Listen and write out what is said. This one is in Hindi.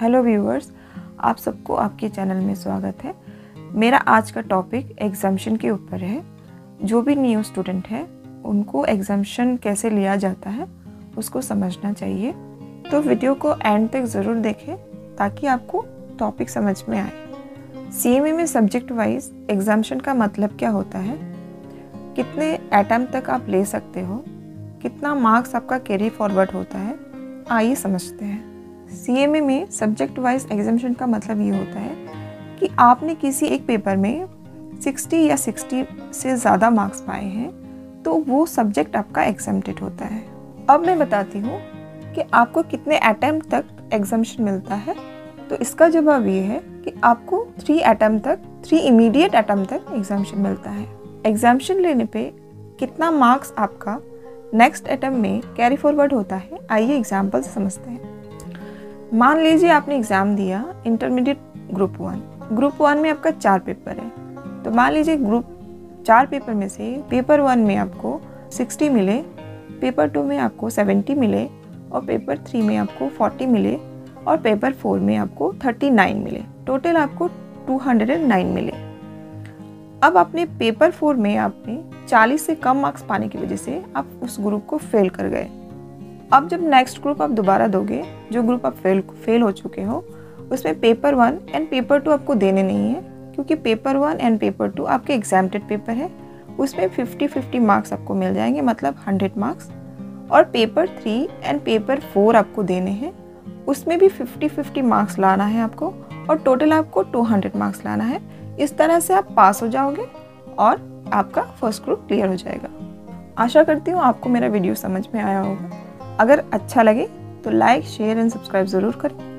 हेलो व्यूअर्स, आप सबको आपके चैनल में स्वागत है। मेरा आज का टॉपिक एग्जाम्शन के ऊपर है। जो भी न्यू स्टूडेंट है उनको एग्जाम्शन कैसे लिया जाता है उसको समझना चाहिए, तो वीडियो को एंड तक ज़रूर देखें ताकि आपको टॉपिक समझ में आए। सीएमए में सब्जेक्ट वाइज एग्जाम्शन का मतलब क्या होता है, कितने अटैम्प्ट तक आप ले सकते हो, कितना मार्क्स आपका कैरी फॉरवर्ड होता है, आइए समझते हैं। सीएमए में सब्जेक्ट वाइज एग्जाम्शन का मतलब ये होता है कि आपने किसी एक पेपर में 60 या 60 से ज़्यादा मार्क्स पाए हैं तो वो सब्जेक्ट आपका एग्जाम्प्टेड होता है। अब मैं बताती हूँ कि आपको कितने अटैम्प्ट तक एग्जाम्शन मिलता है। तो इसका जवाब ये है कि आपको 3 अटैम्प्ट तक, 3 इमीडिएट अटैम्प्ट तक एग्जाम्शन मिलता है। एग्जाम्शन लेने पे कितना मार्क्स आपका नेक्स्ट अटैम्प्ट में कैरी फॉरवर्ड होता है, आइए एग्जाम्पल से समझते हैं। मान लीजिए आपने एग्ज़ाम दिया इंटरमीडिएट ग्रुप 1। ग्रुप 1 में आपका 4 पेपर है, तो मान लीजिए ग्रुप 4 पेपर में से पेपर 1 में आपको 60 मिले, पेपर 2 में आपको 70 मिले और पेपर 3 में आपको 40 मिले और पेपर 4 में आपको 39 मिले। टोटल आपको 209 मिले। अब आपने पेपर 4 में आपने 40 से कम मार्क्स पाने की वजह से आप उस ग्रुप को फेल कर गए। अब जब नेक्स्ट ग्रुप आप दोबारा दोगे, जो ग्रुप आप फेल हो चुके हो, उसमें पेपर 1 एंड पेपर 2 आपको देने नहीं है, क्योंकि पेपर 1 एंड पेपर 2 आपके एग्जाम्प्टेड पेपर है। उसमें 50-50 मार्क्स आपको मिल जाएंगे, मतलब 100 मार्क्स। और पेपर 3 एंड पेपर 4 आपको देने हैं, उसमें भी 50-50 मार्क्स लाना है आपको और टोटल आपको 200 मार्क्स लाना है। इस तरह से आप पास हो जाओगे और आपका फर्स्ट ग्रुप क्लियर हो जाएगा। आशा करती हूँ आपको मेरा वीडियो समझ में आया होगा। अगर अच्छा लगे तो लाइक, शेयर एंड सब्सक्राइब ज़रूर करें।